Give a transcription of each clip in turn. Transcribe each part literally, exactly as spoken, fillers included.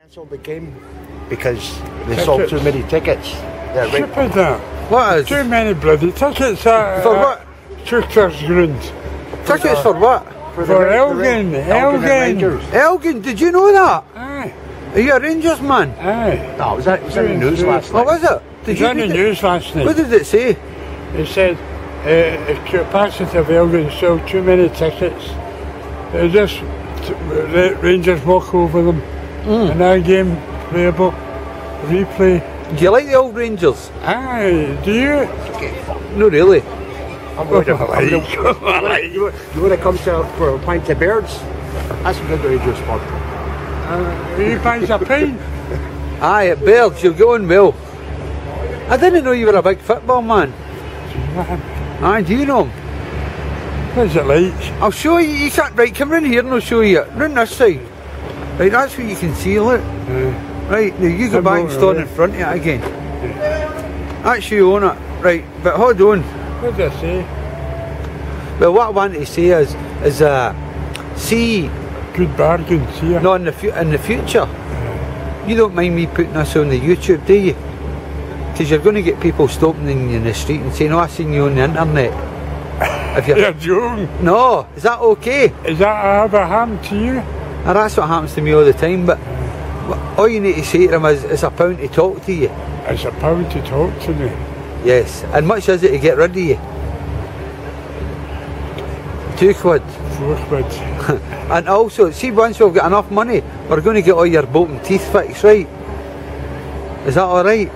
Cancelled the game because they tickets. sold too many tickets. Yeah, right. Stupid that. What is? Too many bloody tickets. Uh, for what? Chuckers Ground. Tickets for what? For, for Elgin. Elgin. Elgin. Elgin. Did you know that? Aye. Are you a Rangers man? Aye. No, was that was that in the news last night? Oh, was it? Did it was in the news last night. What did it say? It said uh, the capacity of Elgin sold too many tickets. They just let Rangers walk over them. Mm. And our game playable, replay. Do you like the old Rangers? Aye, do you? No, really. I'm going to like. You want to come to for a pint of beards? That's a good Rangers pub. Uh, you pints a pint? Aye, at Beards, you're going well. I didn't know you were a big football man. Aye, do you know him? What's it like? I'll show you. You can't. Right, come round here and I'll show you. Round this side. Right, that's what you can see, look. Uh, right, now you go back and stand in front of it again. Uh, that's you on it. Right, but hold on. What did I say? Well, what I want to say is, is uh, see... Good bargain, see ya. No, in the, fu in the future, uh, you don't mind me putting this on the YouTube, do you? Because you're going to get people stopping in, in the street and saying, oh, I seen you on the internet. If you're, you're joking. No, is that okay? Is that ever happened to you? And that's what happens to me all the time, but all you need to say to them is, it's a pound to talk to you. It's a pound to talk to me. Yes, and much is it to get rid of you? Two quid. Four quid. And also, see, once we've got enough money, we're going to get all your bolting teeth fixed, right? Is that alright?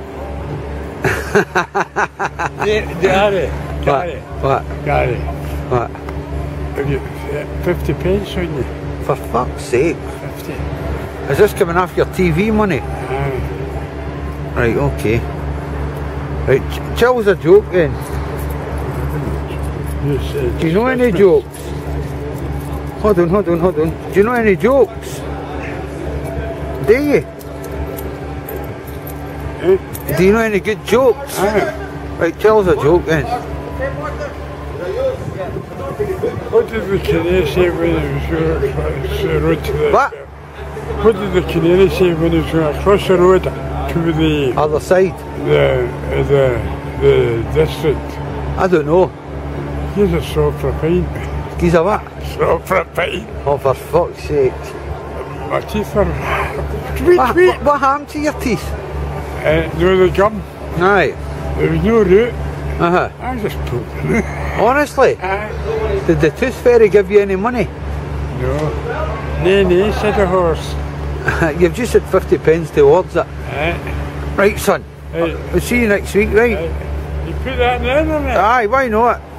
Gary, Gary, what? Gary, what? Have you fifty pence on you? For fuck's sake. fifty. Is this coming off your T V money? Aye. Right, okay. Right, tell us a joke then. Yes, uh, Do you know any jokes? Hold on, hold on, hold on. Do you know any jokes? Do you? Eh? Do you know any good jokes? Aye. Right, tell us a joke then. What did the canary say when he was uh, road to the... What? What did the canary say when he was going across the road to the... Other side? The... the... the district? I don't know. He's a saw for a pint. He's a what? Saw for a pint. Oh, for fuck's sake. My teeth are... Tweet, What, tweet. what, what happened to your teeth? Uh, there was a gum. Aye. There was no root. Uh-huh. I just pulled it. Honestly? Aye. Did the tooth fairy give you any money? No. Nay, nay, said the horse. You've just had fifty pence towards it. Aye. Right, son. Aye. We'll see you next week, right? Aye. You put that in the internet? Aye, why not?